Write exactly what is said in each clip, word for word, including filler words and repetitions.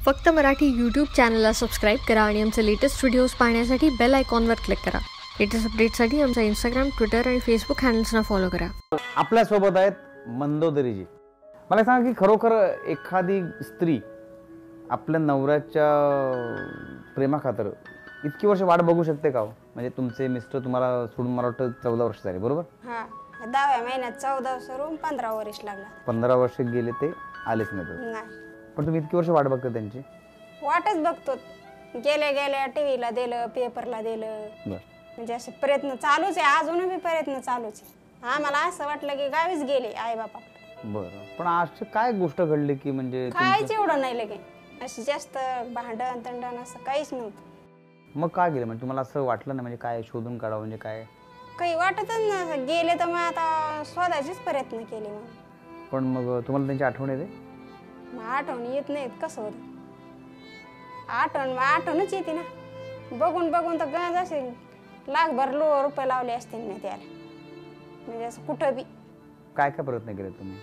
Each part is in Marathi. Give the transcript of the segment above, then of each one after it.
फक्त मराठी यूट्यूब चॅनलला सबस्क्राईब करा आणि आमचे लेटेस्ट व्हिडिओज पाहण्यासाठी बेल आयकॉनवर क्लिक करा। लेटेस्ट अपडेट्ससाठी आमचा इंस्टाग्राम, ट्विटर आणि फेसबुक हँडल्सना फॉलो करा। आपल्या सोबत आहेत मंदोदरीजी। मला सांगा की खरोखर एखादी स्त्री आपल्या नवऱ्याच्या प्रेमाखातर इतकी वर्ष वाट बघू शकते का? म्हणजे तुमचे मिस्टर तुम्हाला सोडून मला वाटतं चौदा वर्ष झाले, बरोबर? हां, दहाव्या महिन्यात चौदा सरून पंधरा वर्ष लागला। पंधरा वर्ष गेले ते आलेच नाही। नाही, पण तुम्ही इतकी वर्ष वाट बघता त्यांची? वाटच बघतो, गेले गेले टीव्हीला दिलं, पेपरला दिलं, म्हणजे असे प्रयत्न चालूच आहे, अजूनही प्रयत्न चालूच आहे। आम्हाला असं वाटलं की गावीच गेले आई बापा। बरं, पण अशी काय गोष्ट घडली की म्हणजे काहीच एवढं नाही लगे, अशी जास्त भांडण तंडण असं काहीच नव्हतं। मग काय गेलं? म्हणजे तुम्हाला असं वाटलं नाही म्हणजे काय शोधून काढावं, म्हणजे काय काही वाटतच नाही, गेले तर मग आता शोधायचेच प्रयत्न केले। मग पण मग तुम्हाला त्यांची आठवण येते? मग आठवण येत नाहीत कसं होतं? आठवण मग आठवणच येते ना, बघून बघून तर गंज असे लाखभर लो रुपये लावले असते मी त्याला, म्हणजे असं कुठं बी। काय काय प्रयत्न केले तुम्ही?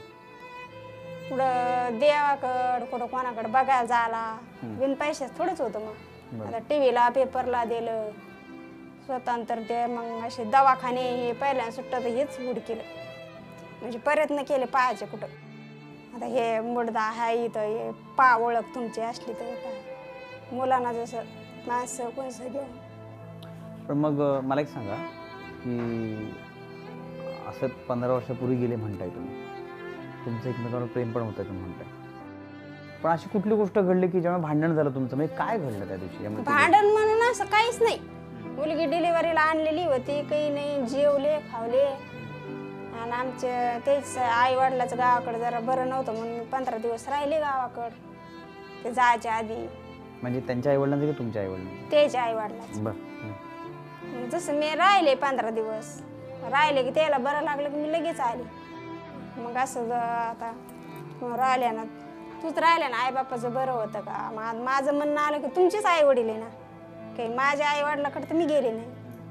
कुठं देवाकडं, कुठं कोणाकडे बघायला जायला, बिन पैशाच थोडंच होतं। मग आता टीव्हीला पेपरला दिलं, स्वतंत्र ते मग असे दवाखाने हे पहिल्या सुट्ट तर हेच उड केलं, म्हणजे प्रयत्न केले पाहायचे कुठं। आता हे मुडदा आहे इथं, हे पा ओळख तुमची असली तर काय मुलांना जसं माणसं कोणसं घेऊन। पण मग मला एक सांगा की असं पंधरा वर्षापूर्वी गेले म्हणताय तुम्ही, तुमचं एकमेकांवर प्रेम पण होतं तुम्ही म्हणताय, पण अशी कुठली गोष्ट घडली की जेव्हा भांडण झालं तुमचं? म्हणजे काय घडलं त्या दिवशी? भांडण म्हणून असं काहीच नाही, मुलगी डिलिव्हरीला आणलेली होती, काही नाही, जेवले खावले, आणि आमच्या तेच आई वडिलाचं गावाकडे जरा बरं नव्हतं म्हणून मी पंधरा दिवस राहिले गावाकडं ते जायच्या आधी। म्हणजे त्यांच्या आई वडिलांचं की तुमच्या आई वडिलांचं? त्याच्या आई वडिलांचं। बरं, जसं मी राहिले पंधरा दिवस राहिले की त्याला बरं लागलं की मी लगेच आली। मग असं आता राहिल्या ना, तूच राहिल्या ना, आई बापाचं बरं होतं का? माझं म्हणणं आलं की तुमचेच आई वडील आहे ना, काही माझ्या आई वडिलाकडे तर मी गेले नाही,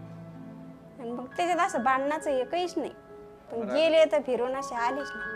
आणि मग त्याच्यात असं भांडणाचं हे काहीच नाही, पण गेले तर फिरून असे आलेच नाही।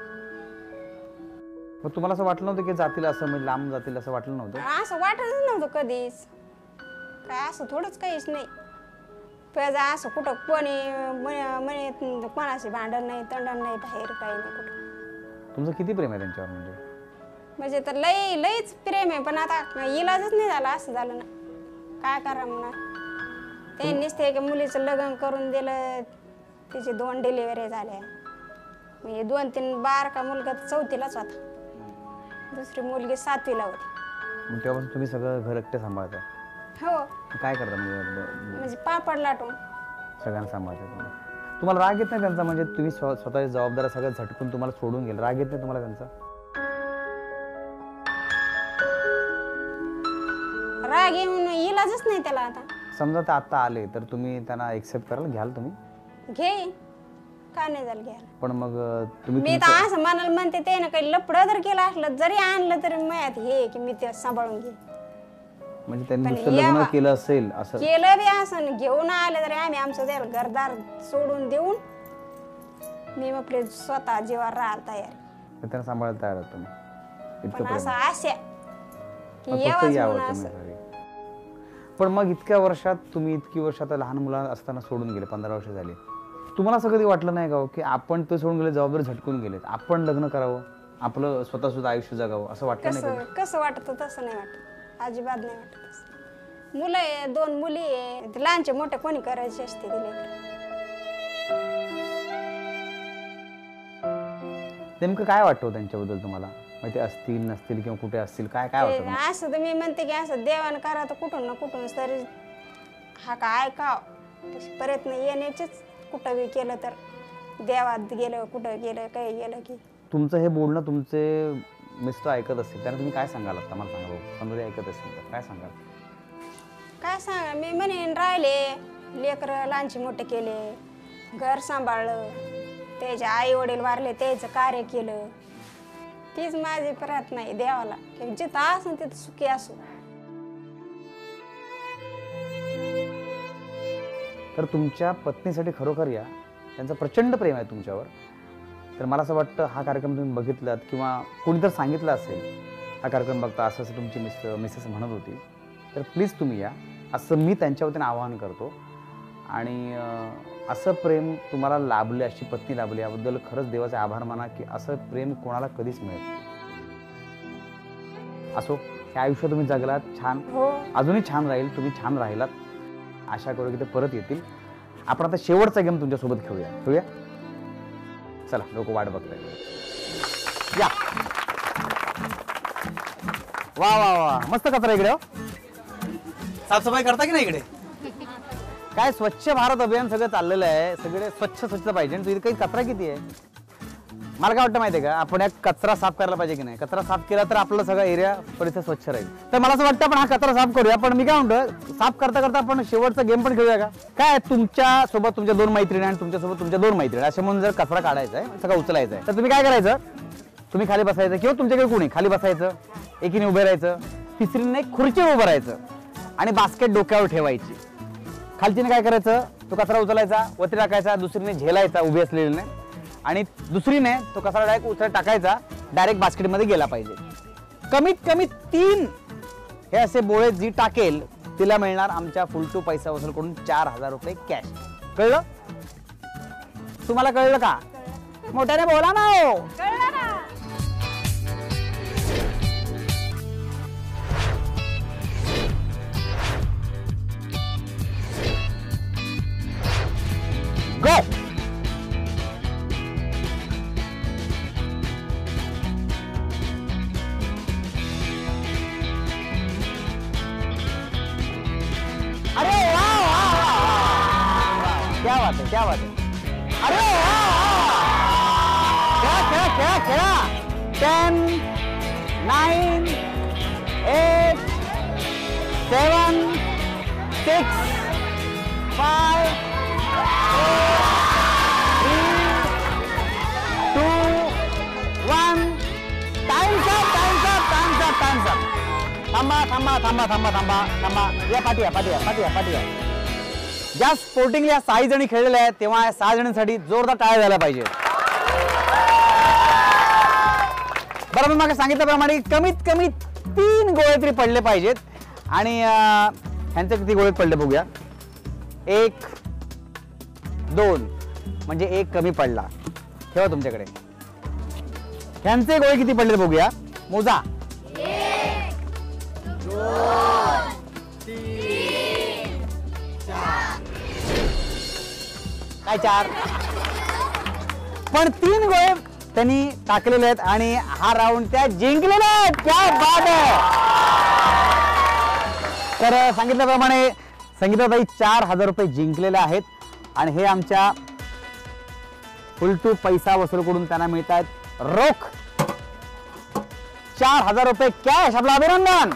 मग तुम्हाला असं वाटलं नव्हतं की जातील, असं म्हणजे लांब जातील असं वाटलं नव्हतं? असं वाटतच नव्हतं कधीच, काय असं थोडंच काहीच नाही। पहिला असं कुठं कोणी म्हणे कोणाशी भांडण नाही, तंडण नाही, बाहेर काही नाही कुठं। तुमचं किती प्रेम आहे त्यांच्यावर? म्हणजे म्हणजे तर लई लईच प्रेम आहे, पण आता इलाजच नाही झाला, असं झालं ना, काय करा म्हणा। त्यांनीच ते मुलीचं लग्न करून दिलं, तिची दोन डिलिव्हरी झाल्या, म्हणजे दोन तीन बारका मुलगा चौथीलाच होता, दुसरी मुलगी सातवीला होती। मग तेव्हापासून तुम्ही सगळं घर एकटे सांभाळताय? हो। काय करता म्हणजे? म्हणजे पापड लाटून सगळ्यांना सांभाळताय तुम्ही? तुम्हाला राग येत नाही त्यांचा? म्हणजे तुम्ही स्वतःची जबाबदारी सगळं झटकून तुम्हाला सोडून गेलं, राग येत नाही तुम्हाला त्यांचा? राग येऊन इलाजच नाही त्याला। आता समजा ते आता आले तर तुम्ही त्यांना एक्सेप्ट कराल, घ्याल तुम्ही? घे, काय नाही झालं घ्यायला। पण मग तुम्ही मी तर असं म्हणाल म्हणते ते ना, काही लपडं जर केलं असलं, जरी आणलं तरी माहित हे की मी ते सांभाळून घे। म्हणजे त्यांनी दुसरं लग्न केलं असेल असं केलं बी असं, घेऊन आले तरी आम्ही आमचं त्याला घरदार सोडून देऊन मी आपले स्वतः जीवावर राहायला तयार, त्यांना सांभाळायला तयार आहात तुम्ही? पण असं आशा की यावं तुम्ही. पण मग इतक्या वर्षात तुम्ही इतकी वर्ष आता लहान मुलं असताना सोडून गेले, पंधरा वर्ष झाली, तुम्हाला असं कधी वाटलं नाही का की आपण ते सोडून गेले, जबाबदारी झटकून गेलेत, आपण लग्न करावं, आपलं स्वतः सुद्धा आयुष्य जगावं, असं वाटलं नाही? कसं कसं वाटतं? तसं नाही वाटत, अजिबात नाही वाटत। मुलं आहे, दोन मुली आहे, लहानचे मोठे कोणी करायचे असते दिले। नेमकं काय वाटतं त्यांच्याबद्दल तुम्हाला? ते असतील नसतील किंवा कुठे असतील, काय काय वाटतं? असं तर मी म्हणते की असं देवान करा तर कुठून ना कुठून तरी हा काय ऐकाव, प्रयत्न येण्याचेच कुठं बी केलं तर, देवात गेलं कुठं गेलं काही गेलं की। तुमचं हे बोलणं तुमचे मिस्टर ऐकत असतील, त्यांना तुम्ही काय सांगाल? आता मला सांगा भाऊ, समजा ते ऐकत असतील तर काय सांगाल? काय सांगा, मी म्हणेन राहिले, लेकरं लहानचे मोठे केले, घर सांभाळलं, त्याचे आई वडील वारले, त्याचं कार्य केलं, तीच माझी प्रार्थना आहे देवाला की जिथं असं तिथं सुखी असू। तर तुमच्या पत्नीसाठी खरोखर या, त्यांचं प्रचंड प्रेम आहे तुमच्यावर, तर मला असं वाटतं हा कार्यक्रम तुम्ही बघितलात किंवा कोणी तर सांगितलं असेल हा कार्यक्रम बघता असं असं तुमची मिस मिसेस म्हणत होती, तर प्लीज तुम्ही या, असं मी त्यांच्या वतीने आवाहन करतो. आणि असं प्रेम तुम्हाला लाभले, अशी पत्नी लाभली, याबद्दल खरंच देवाचे आभार माना की असं प्रेम कोणाला कधीच मिळत नाही. असो, हे आयुष्य तुम्ही जगलात छान, हो अजूनही छान राहील, तुम्ही छान राहिलात. आशा करू की ते परत येतील. आपण आता शेवटचा गेम तुमच्यासोबत खेळूया खेळूया चला, लोक वाट बघताय. या वा वा वा, मस्त कचरा इकडे. हो, साफसफाई करता की नाही इकडे? काय स्वच्छ भारत अभियान सगळं चाललेलं आहे, सगळे स्वच्छ स्वच्छ पाहिजे. तुझी काही कचरा किती आहे? मला काय वाटतं माहिती आहे का, आपण एक कचरा साफ करायला पाहिजे की नाही. कचरा साफ केला तर आपला सगळा एरिया परिसर स्वच्छ राहील. तर मला असं वाटतं आपण हा कचरा साफ करूया. पण मी काय म्हणतो, साफ करता करता आपण शेवटचा गेम पण खेळूया का? काय तुमच्या सोबत तुमच्या दोन मैत्रिणी आणि तुमच्यासोबत तुमच्या दोन मैत्रिणी असे म्हणून जर कचरा काढायचा आहे, सगळं उचलायचा आहे, तर तुम्ही काय करायचं, तुम्ही खाली बसायचं किंवा तुमच्याकडे कोणी खाली बसायचं, एकीने उभे राहायचं, तिसरीने खुर्चीवर उभं राहायचं आणि बास्केट डोक्यावर ठेवायची. खालचीने काय करायचं, तो कचरा उचलायचा, वरती टाकायचा, दुसरीने झेलायचा उभी असलेलीने, आणि दुसरीने तो कचरा डायरेक्ट उचल टाकायचा, डायरेक्ट बास्केटमध्ये गेला पाहिजे. कमीत कमी तीन हे असे बोळे जी टाकेल तिला मिळणार आमच्या फुल टू पैसा वसूल कडून चार हजार रुपये कॅश. कळलं? तुम्हाला कळलं का? मोठ्याने बोला ना. हो, गो. अरे वाह वाह वाह, क्या बात है, क्या बात है. अरे वाह, खेळा खेळा खेळा खेळा. Ten, nine, eight, seven, six, five, three, two, one. Times up, times up, times up, times up. थांबा थांबा थांबा थांबा थांबा थांबा या पाठीया पाठीया पाठीया पाठीया. ज्या स्पोर्टिंगला या सहा जणी खेळलेल्या आहेत, तेव्हा या सहा जणांसाठी जोरदार टाळ्या झाल्या पाहिजे. बरोबर, मग सांगितल्याप्रमाणे कमीत कमी तीन गोळे तरी पडले पाहिजेत. आणि ह्यांचे किती गोळे पडले बघूया. एक, दोन, म्हणजे एक कमी पडला. ठेवा तुमच्याकडे. ह्यांचे गोळे किती पडले बघूया. मोजा. काय चार, पण तीन गोळे त्यांनी टाकलेले आहेत आणि हा राऊंड त्या जिंकलेला आहेत. क्या बात आहे. तर सांगितल्याप्रमाणे संगीताताई चार हजार रुपये जिंकलेले आहेत आणि हे आमच्या फुल टू पैसा वसूल कडून त्यांना मिळत आहेत रोख चार हजार रुपये कॅश. आपलं अभिनंदन.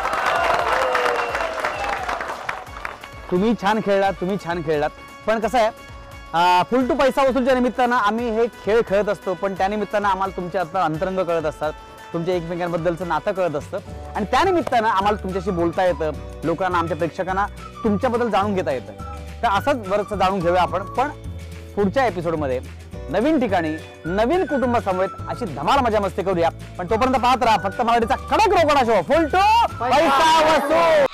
तुम्ही छान खेळलात, तुम्ही छान खेळलात. पण कसं आहे, फुल टू पैसा वसूलच्या निमित्तानं आम्ही हे खेळ खेळत असतो, पण त्या निमित्तानं आम्हाला तुमच्या आता अंतरंग कळत असतात, तुमच्या एकमेकांबद्दलचं नातं कळत असतं आणि त्या निमित्तानं आम्हाला तुमच्याशी बोलता येतं, लोकांना, आमच्या प्रेक्षकांना तुमच्याबद्दल जाणून घेता येतं. तर असंच बरंचसं जाणून घेऊया आपण. पण पुढच्या एपिसोडमध्ये नवीन ठिकाणी नवीन कुटुंबासमवेत अशी धमाल मजा मस्ती करूया. पण तोपर्यंत पाहत राहा फक्त मराठीचा कडक रोकडा शो फुल टू पैसा वसूल.